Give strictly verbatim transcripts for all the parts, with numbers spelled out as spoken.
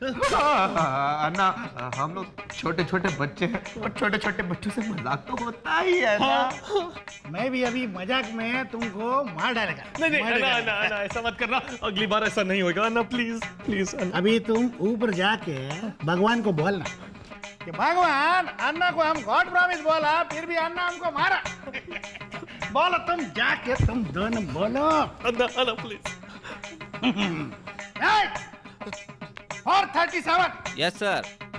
अन्ना, हम लोग छोटे छोटे बच्चे हैं और छोटे छोटे बच्चों से मजाक तो होता ही है ना। मैं भी अभी मजाक में तुमको मार डालेगा। नहीं नहीं अन्ना, अन्ना, अन्ना, ऐसा मत करना, अगली बार ऐसा नहीं होगा अन्ना, प्लीज प्लीज। अभी तुम ऊपर जाके भगवान को बोलना कि भगवान, अन्ना को हम गॉड प्रॉमिस बोला, फिर भी अन्ना हमको मारा। बोलो तुम जाके, तुम दोनों बोलो। Anna Anna please. Four thirty seven. Yes sir.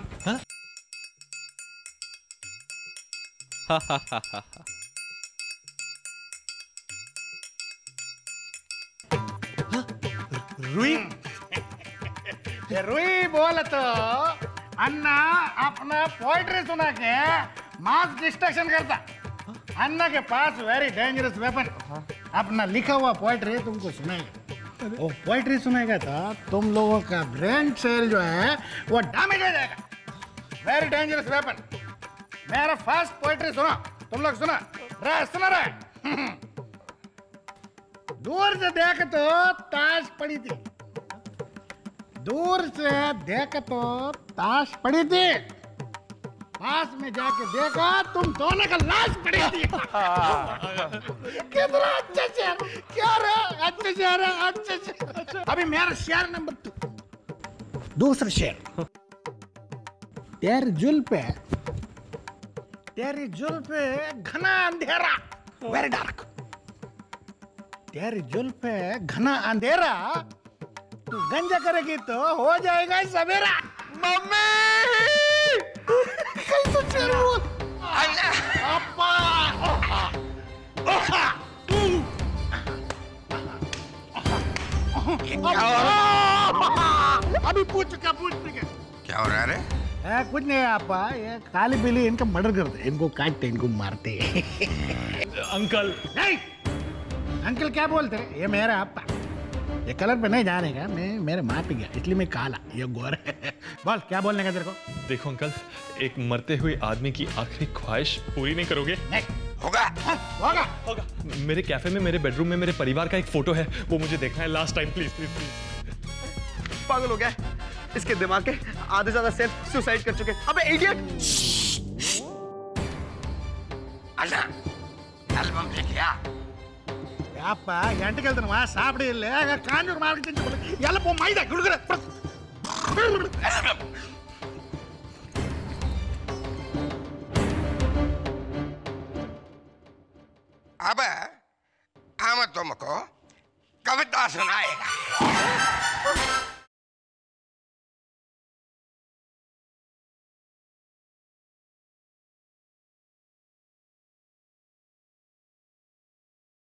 रुई रुई बोल तो अन्ना अपना पोइट्री सुना के मास डिस्ट्रक्शन करता। अन्ना के पास वेरी डेंजरस वेपन, अपना लिखा हुआ पोइट्री तुमको सुनाएगा। वो पोइट्री सुनेगा तो तुम लोगों का ब्रेन सेल जो है वो डैमेज हो जाएगा। Very dangerous weapon. मेरा फर्स्ट पोइट्री सुनो, तुम लोग सुना रहे, सुना रहे। दूर से देख तो ताश पड़ी थी, दूर से देख तो ताश पड़ी थी, पास में जाके देखा तुम दोनों का लाश पड़ी थी। कितना अच्छा शेर, क्या रे अच्छा शेर है, अच्छा शेर। अभी मेरा शेर नंबर टू, दूसरा शेर। तेरी जुल्फ पे, तेरी जुल्फ पे घना अंधेरा, वेरी डार्क। तेरी जुल्फ पे घना अंधेरा, तू गंजा करेगी तो हो जाएगा सवेरा। मम्मी कैसे शेर बोल? अप्पा अभी पूछ चुका, पूछ चुका। क्या हो रहा है रे? है कुछ नहीं आपा, ये काली बिल्ली इनका मर्डर करते, इनको काटते, इनको मारते। अंकल नहीं, अंकल क्या बोलते हैं? ये मेरा आपा, ये कलर पे नहीं जाने का, मैं मेरे माँ पे गया इसलिए मैं काला, ये गोरा। बोल क्या बोलने का तेरे को? देखो अंकल, एक मरते हुए आदमी की आखिरी ख्वाहिश पूरी नहीं करोगे? नहीं होगा। हाँ, होगा होगा। मेरे कैफे में मेरे बेडरूम में मेरे परिवार का एक फोटो है, वो मुझे देखना है last time, please please please. पागल हो गया, इसके दिमाग के आधे ज्यादा सेल सुसाइड कर चुके। अबे इडियट! अन्ना, एल्बम देखिया? అప్ప ఎంటకి వెళ్తున్నావా సాపిడి కాంజూరు మార్కెట్ ఎలా పో మైదా గుడుగుర